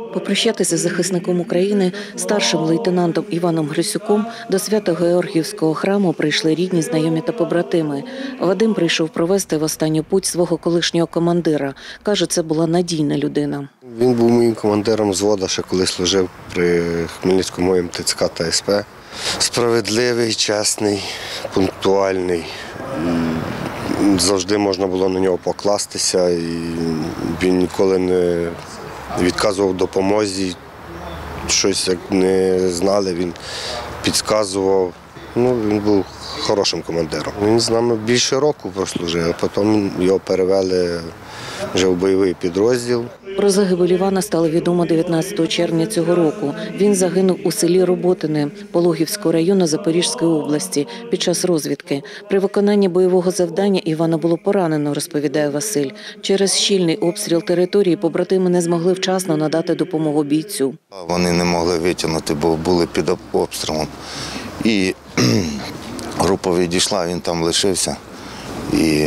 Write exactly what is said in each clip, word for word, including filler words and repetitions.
Попрощатися з захисником України, старшим лейтенантом Іваном Грисюком, до Свято-Георгіївського храму прийшли рідні, знайомі та побратими. Вадим прийшов провести в останню путь свого колишнього командира. Каже, це була надійна людина. Він був моїм командиром взводу, ще коли служив при Хмельницькому ем те це ка та ес пе. Справедливий, чесний, пунктуальний. Завжди можна було на нього покластися, і він ніколи не відказував допомозі. Щось як не знали, він підказував. Ну, він був хорошим командиром. Він з нами більше року прослужив, а потім його перевели вже в бойовий підрозділ. Про загибель Івана стало відомо дев'ятнадцятого червня цього року. Він загинув у селі Роботине Пологівського району Запорізької області під час розвідки. При виконанні бойового завдання Івана було поранено, розповідає Василь. Через щільний обстріл території побратими не змогли вчасно надати допомогу бійцю. Вони не могли витягнути, бо були під обстрілом. І група відійшла, він там лишився і,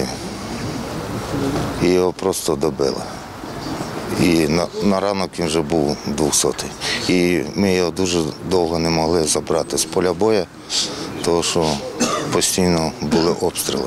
і його просто добили. І на, на ранок він вже був двохсотий. І ми його дуже довго не могли забрати з поля бою, тому що постійно були обстріли.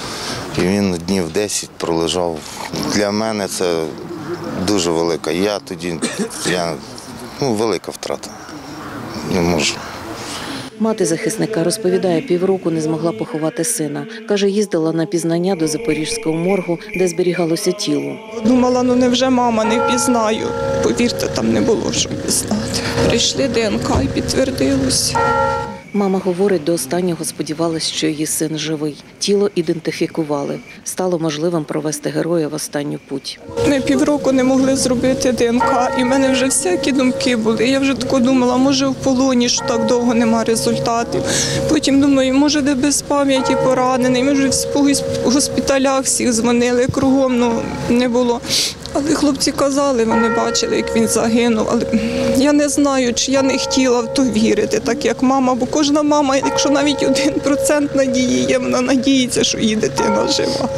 І він днів десять пролежав. Для мене це дуже велика. Я тоді, я, ну, велика втрата. Не можу. Мати захисника розповідає, півроку не змогла поховати сина. Каже, їздила на пізнання до Запорізького моргу, де зберігалося тіло. Думала, ну невже мама не впізнаю. Повірте, там не було що пізнати. Прийшли де ен ка і підтвердилося. Мама говорить, до останнього сподівалась, що її син живий. Тіло ідентифікували. Стало можливим провести героя в останню путь. Ми півроку не могли зробити де ен ка, і в мене вже всякі думки були. Я вже тако думала, може в полоні, що так довго немає результатів. Потім думаю, може де без пам'яті поранений. Ми вже в госпіталях всіх дзвонили, кругом, ну не було. Але хлопці казали, вони бачили, як він загинув. Але я не знаю, чи я не хотіла в то вірити, так як мама. Бо кожна мама, якщо навіть один процент надії є, вона надіється, що її дитина жива.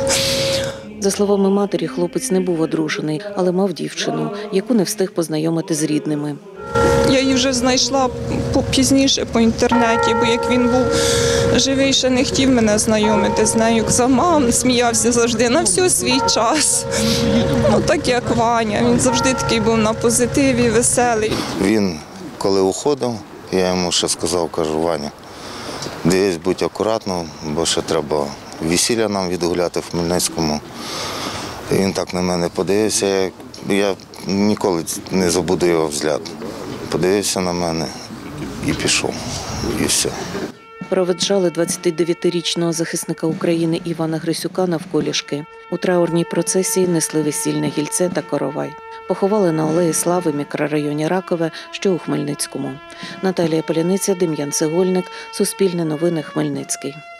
За словами матері, хлопець не був одружений, але мав дівчину, яку не встиг познайомити з рідними. Я її вже знайшла пізніше по інтернеті, бо як він був живий, ще не хотів мене знайомити з нею. Мам сміявся завжди на всю свій час. Ну так як Ваня, він завжди такий був на позитиві, веселий. Він, коли уходив, я йому ще сказав, кажу, Ваня, дивись, будь акуратно, бо ще треба весілля нам відгуляти в Хмельницькому. І він так на мене подивився, я ніколи не забуду його взгляд. Подивився на мене і пішов, і все. Проведжали двадцятидев'ятирічного захисника України Івана Грисюка навколішки. У траурній процесії несли весільне гільце та коровай. Поховали на Алеї Слави в мікрорайоні Ракове, що у Хмельницькому. Наталія Поляниця, Дем'ян Цегольник, Суспільне новини, Хмельницький.